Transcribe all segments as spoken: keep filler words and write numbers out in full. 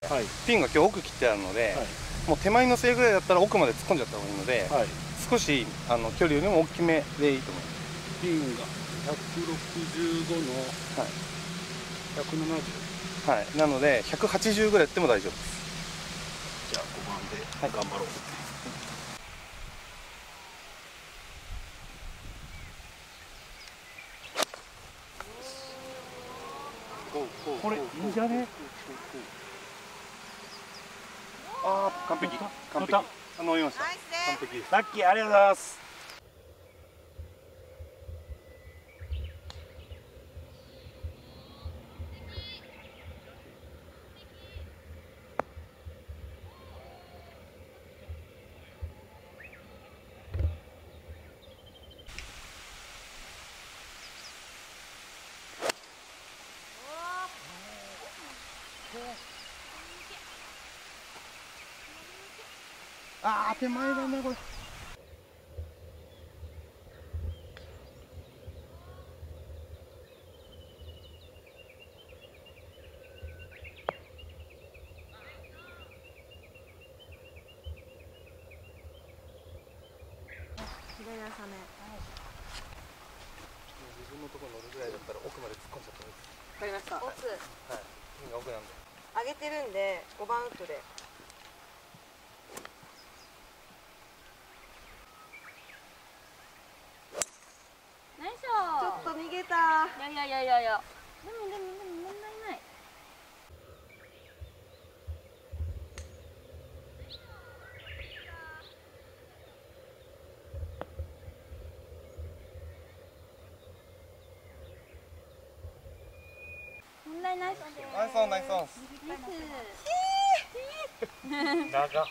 はい、 ピンが今日奥切ってあるので、はい、もう手前のせいぐらいだったら奥まで突っ込んじゃった方がいいので、はい、少しあの距離よりも大きめでいいと思います。 ピンがひゃくろくじゅうごのひゃくななじゅう、 はい、なのでひゃくはちじゅうぐらいやっても大丈夫です。 じゃあごばんで頑張ろう。 これいいんじゃね。ああ、完璧完璧。あ、乗りました。完璧です。 ラッキー、ありがとうございます。 ああ、手前だねこれ。 左浅め。 自分のところ乗るぐらいだったら奥まで突っ込んじゃった方がいいです。 わかりました。奥。はい。 ピンが奥なんで。 上げてるんでごばんウッドで。 ナイス。ちょっと逃げた。 いやいやいやいやいや。でもでもでも問題ない。問題ないっす。 ナイスオンナイスオン。長っ。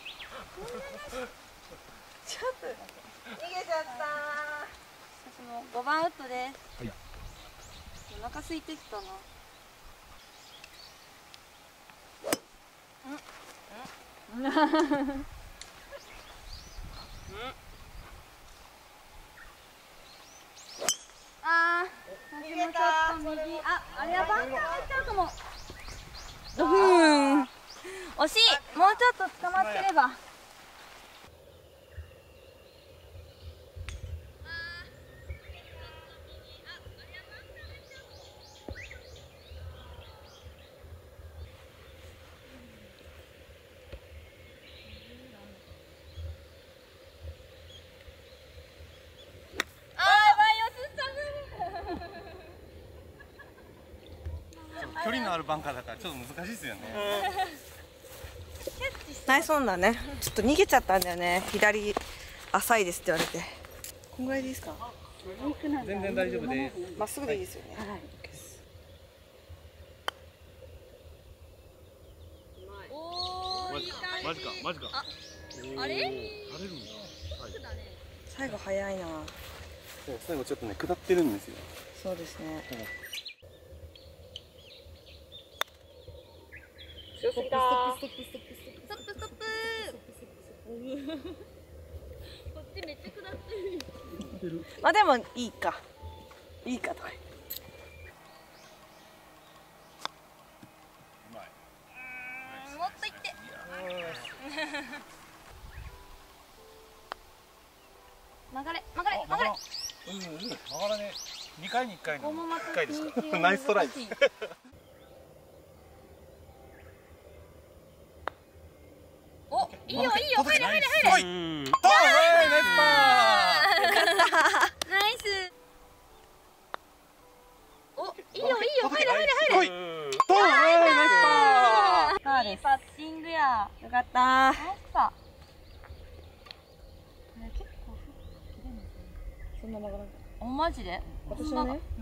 ちょっと逃げちゃった。 私もごばんウッドです。はい。お腹空いてきたな。うん。うん。ああ、逃げた。ちょっと右。あ、あれはバンカー入っちゃうかも。うーん。惜しい。もうちょっと捕まってれば。 距離のあるバンカーだからちょっと難しいですよね。 ナイスオンだね。ちょっと逃げちゃったんだよね。左浅いですって言われて。こんぐらいでいいですか？ 全然大丈夫です。 まっすぐでいいですよね。はい。 マジかマジかマジか。 あれ？ 垂れるんだ。 最後早いな。 最後ちょっとね下ってるんですよ。 そうですね。強すぎだー。 ストップストップストップストップ。こっちめっちゃ下ってる。 まあでもいいか。いいかとか。 うまい。 もっといって。曲がれ曲がれ曲がれ。 うんうん曲がらね。にかいにいっかいのいっかいですか。 ナイストライ。 お、いいよいいよ入れ入れ入れ。 はい。ナイスパー。 ナイス。お、いいよいいよ入れ入れ入れ。 はい。ナイスパー。 いいパッチングや。 よかったー。 ナイスパ。これ結構切れるんですね。 そんな曲がらない。 お、マジで？ 私はね。 うん。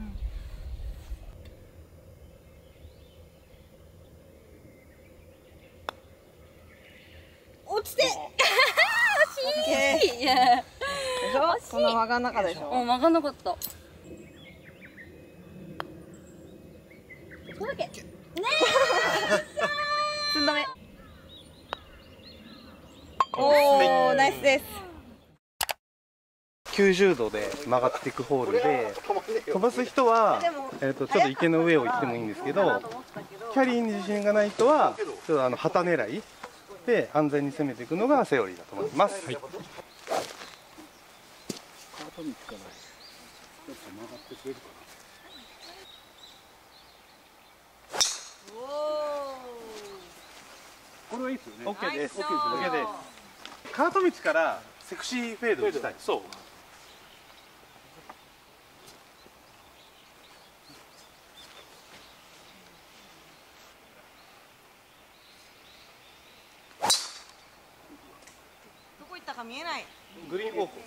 落ちて。惜しい。いや。でしょ？そんな曲がんなかったでしょ？ うん、曲がんなかった。届け。ねえ。 寸止め。おお、ナイスです。 きゅうじゅうどで曲がっていくホールで、飛ばす人は、えー、とちょっと池の上を行ってもいいんですけど、キャリーに自信がない人はちょっとあの旗狙いで安全に攻めていくのがセオリーだと思います。はい、 カート道からちょっと曲がってくれるかな。これはいいですよね。 オッケーです。 オッケーですね。 オッケーです。カート道からセクシーフェードしたい。そう。 どこ行ったか見えない。 グリーン方向。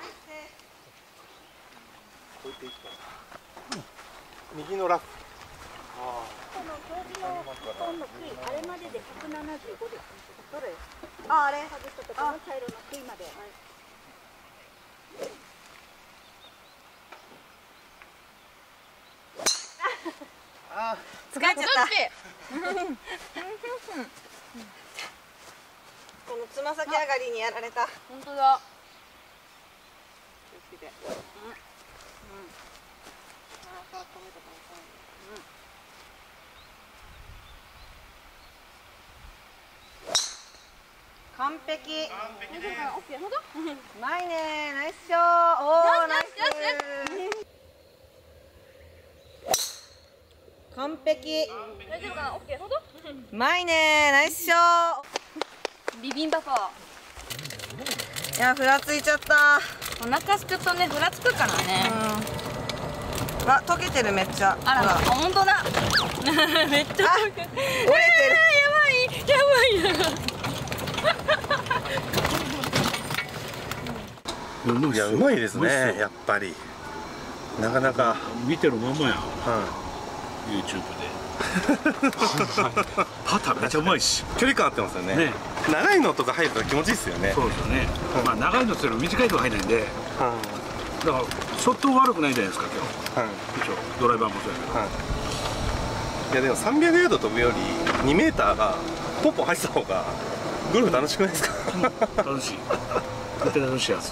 右のラフ。 この表示の本の杭、あれまででひゃくななじゅうごです。どれ？あ、あれ外したところの茶色の杭まで。はい。 あ疲れちゃった。このつま先上がりにやられた。 本当だ。 気をつけて。うん。うん。ああ、止めたかな。うん。完璧。 完璧です。 オッケー、ほど。 うまいね、ナイスショー。おお、ナイス。完璧。 大丈夫かな、オッケー、ほど。 うまいね、ナイスショー。 ビビンバか。 いや、ふらついちゃった。 お腹すくとね、ふらつくからね。 うん。わ、溶けてるめっちゃ。 あら、あ、本当だ。めっちゃ溶けてる。 折れてる。 やばい、やばい。 いや、うまいですね。やっぱり。なかなか見てるまんまやん。ユーチューブで。パターめちゃうまいし。 距離感合ってますよね。 ね。 長いのとか入ると気持ちいいですよね。 そうですよね。まあ長いのする短いとこ入らないんで。だからショット悪くないじゃないですか今日。一応ドライバーもそうやけど。 いやでもさんびゃくヤード飛ぶよりにメーターがポンポン入ってた方がゴルフ楽しくないですか？ 楽しい。絶対楽しいやつ。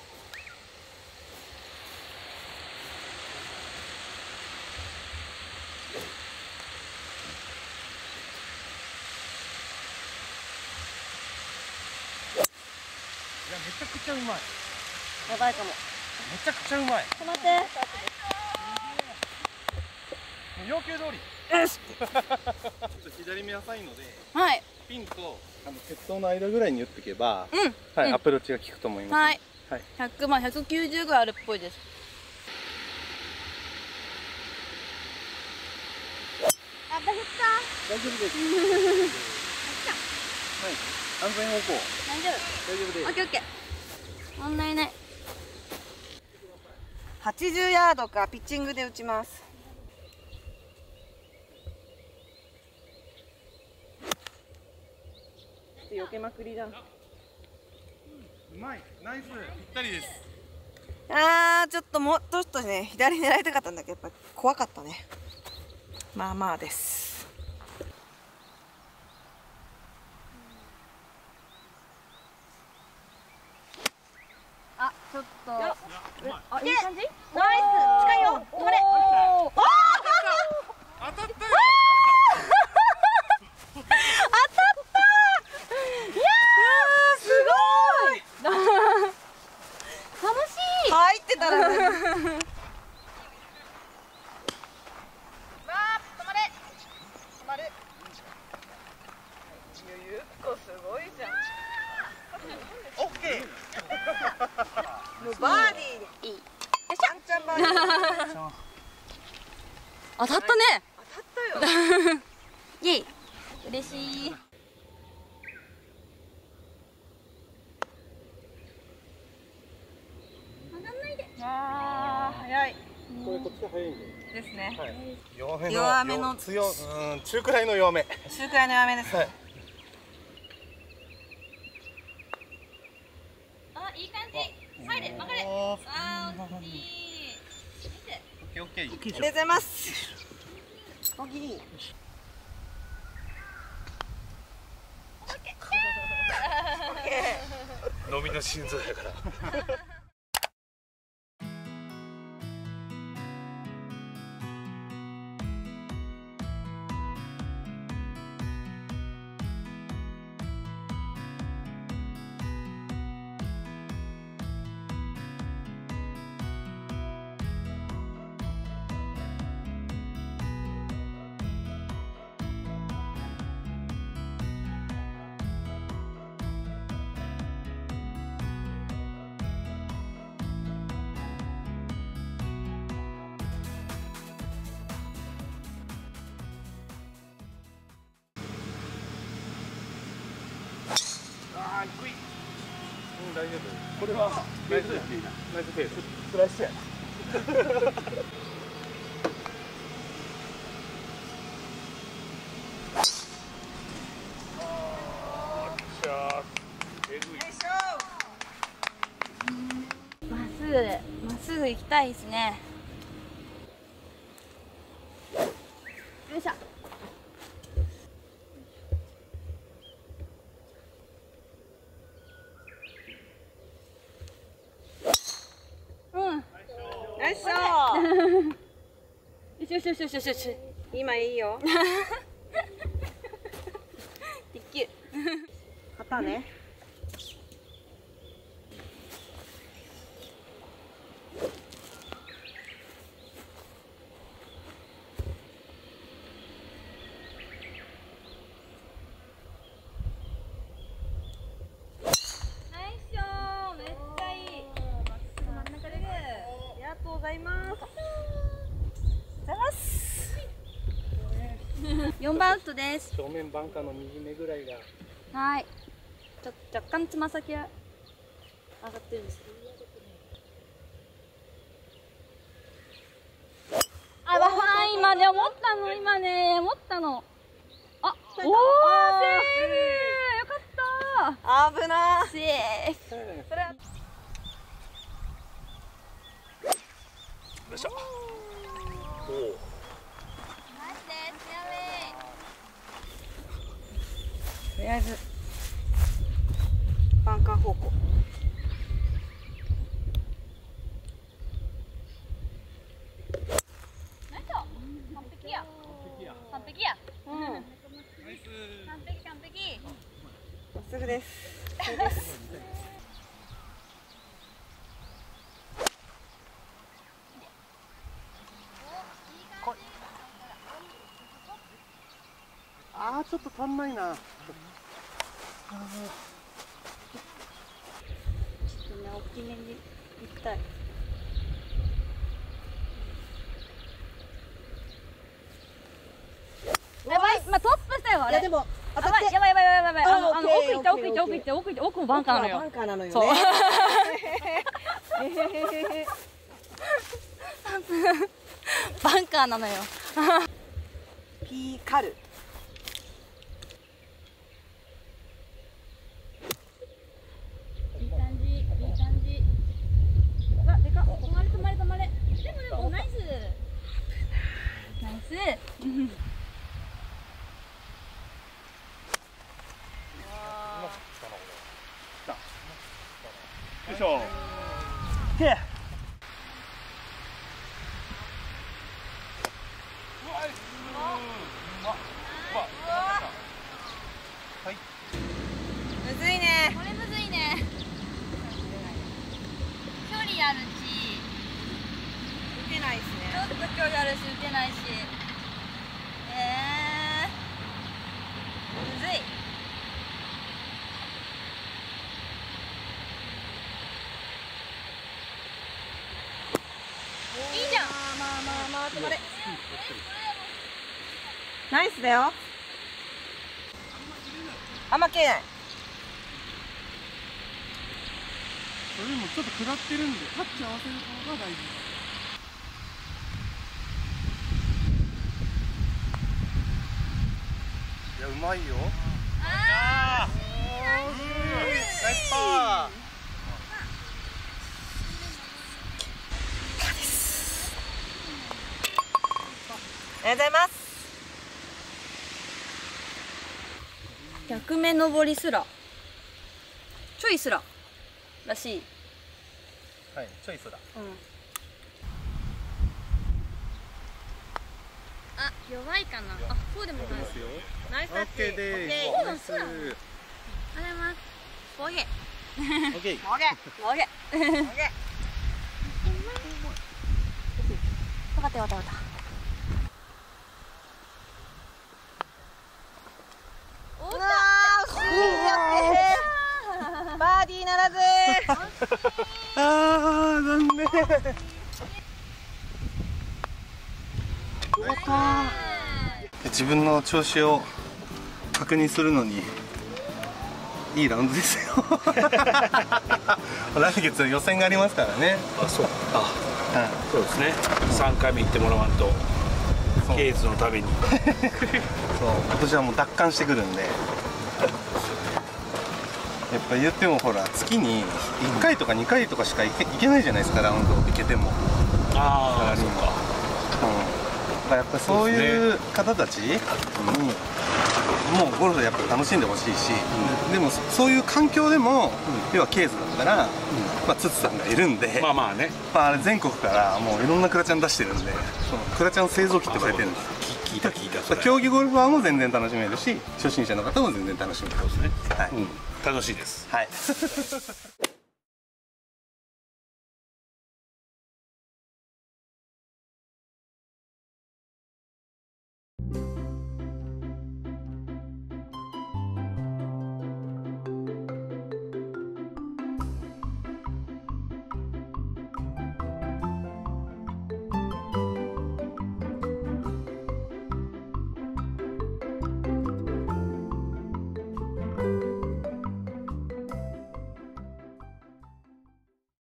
めちゃくちゃうまい。 やばいかも。 めちゃくちゃうまい。 止まって。 要求通り。よし。ちょっと左目浅いので、 はい。 ピンとあの鉄塔の間ぐらいに打っていけば、 うん。 はい、 うん、 アプローチが効くと思います。 はい。 はい。 百まあ百九十ぐらいあるっぽいです。あ、大丈夫大丈夫です。はい。安全方向。 大丈夫。 大丈夫です。 オッケーオッケー。問題ない。 はちじゅうヤードかピッチングで打ちます。避けまくりだ。 うまい。ナイス。ぴったりです。 あー、ちょっともうちょっとね、左狙いたかったんだけど、やっぱ怖かったね。まあまあです。 あ、ちょっと。あ、いいい感じ？ ナイス。近いよ。止まれ。 おー。 当たったよ。 当たったー。いやー、すごい。 楽しい。 入ってたら。わー、止まれ。止まる。ゆっこすごいじゃん。オッケー。もうバーディー。いい。ワンチャンバーディー。 当たったね。 当たったよ。 イエイ。嬉しい。 あー、早い。 これこっち早いんで。 ですね。 はい。弱めの。 弱めの強、うん、中くらいの弱め。 中くらいの弱めです。 はい。 あ、いい感じ。入れ、曲がれ。 おー。 あー、惜しい。 オッケーオッケー。 ありがとうございます。おぎり。 飲みの心臓やから。 大丈夫。 これはフェーズやっていいな。 ナイスフェース。 スライスや。 まっすぐまっすぐ行きたいですね。よいしょ。 ナイスショよしよしよしよしよしよし。 ー。今いいよ。 できる。 肩ね。 ナイスショー、めっちゃいい。真ん中でる。 ありがとうございます。 ざますよんばんアウトです。 正面バンカーの右目ぐらいが。 はい。ちょ若干つま先は上がってるんです。あ、わあ、今ね思ったの、今ね思ったの。あ、おお、セーフ。よかった。 危なー。 セーフ。それは。 よいしょ。おお。 ナイスです。やべとりあえずバンカー方向。 ナイス。完璧や。完璧や。 うん。 完璧完璧。 まっすぐです。いいです。 ああ、ちょっと足んないな。 ちょっとね、大きめにいきたい。やばい、まあ、トップしたよ、あれ。 いやでも当たって。 やばいやばいやばいやばい。あの、 ああの、 オッケー奥行って、奥行って、 オッケー奥行って、奥行って、奥もバンカーなのよ。 バンカーなのよね。 そう。 えへへへ。 バンカーなのよ。 ピーカル。 いい感じ、いい感じ。うわ、でかっ。止まれ、止まれ、止まれ。でも、でも、ナイス。ナイス。 よいしょ。 け。 むずいね。 これむずいね。距離あるし、 打てないですちょっね。 と距離あるし、打てないし。えー、むずい。いいじゃん。 まあまあまあ止まれ。ナイスだよ。あんま切れない。 それでもちょっと下ってるんで、タッチ合わせる方が大事。いや、うまいよ。 あナイスパー。 ありがとうございます。 逆目上りすらちょいすららしい。 はい、ちょいそだ。 うん。あ、弱いかな。あ、そうでもない。 ナイスタッチ。 オッケーでーす。 そうなんそうなの。あれはボゲオッケー。 もげ。 ボゲ。 もげ。 わかったわかったわかった。おっうわー、惜しい。やって。バーディーならず。 あー、残念。自分の調子を確認するのにいいラウンドですよ来月予選がありますからね。 あ、そうあ、そうですね。さんかいめ行ってもらわんとケーズのためにそう今年はもう奪還してくるんで、やっぱ言ってもほら月にいっかいとかにかいとかしか行け、行けないじゃないですか、ラウンド行けても。 ああ、そうか。 うん、だからやっぱりそういう方たちにもうゴルフやっぱ楽しんでほしいし、うん、でもそういう環境でも、うん、要はケーズだったら、うん、まあツツさんがいるんで、 まあまあね、 まああれ全国からもういろんなクラチャン出してるんで、そのクラチャン製造機って言われてるんです。 聞いた聞いた。 競技ゴルファーも全然楽しめるし、初心者の方も全然楽しめる。 そうですね。 はい、 うん、楽しいです。 はい